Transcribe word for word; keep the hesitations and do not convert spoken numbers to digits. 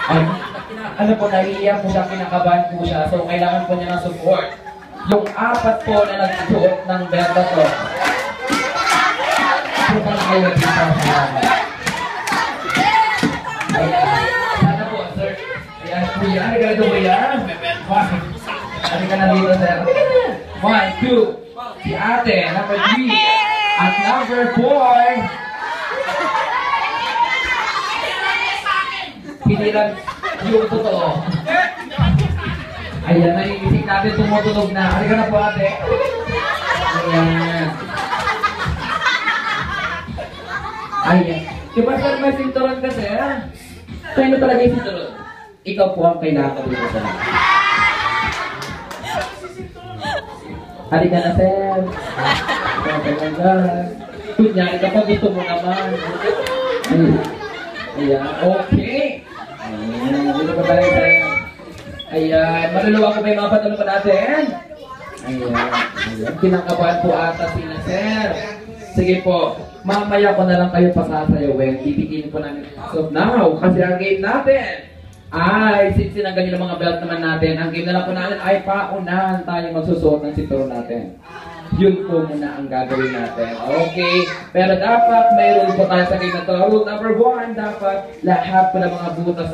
Ay, ano po, nahihiya po siya, kinakabahan po siya. So, kailangan po niya ng support. Yung apat po na nagsuot ng belt na to. So, kung kayo dito sa sana po, sir. Ayan, kuya. Ano ka na ito, kuya? Ano ka na dito, sir? One, two. Si ate, number three. At number four. Pinilang yung totoo. Ayan, naiisip natin tumutunog na. Ano ka na po, ate? Ayan. Ayan. Diba sir, may sinturon ka, sir? Sino talaga yung sinturon? Ikaw po ang kailangan ko dito sa lahat. Halika na, sir. Okay na. Kunyari kapag gusto mo naman. Ayan. Ayan. Okay. Ayan. Dito pa tayo, sir. Ayan. Maluluwa ko ba yung mga patulong pa natin? Ayan. Ayan. Kinakabahan po ata sila, sir. Sige po. Mamaya ko na lang kayo pasasayawin. Bibigyan po namin. So now, kasi ang game natin ay, since sinanggal yung mga belt naman natin, ang game na lang po natin ay paunahan tayo magsusuot ng sinturo natin. Yun po muna ang gagawin natin. Okay? Pero dapat may rule po tayo sa game na to. Rule number one, dapat lahat po ng mga butas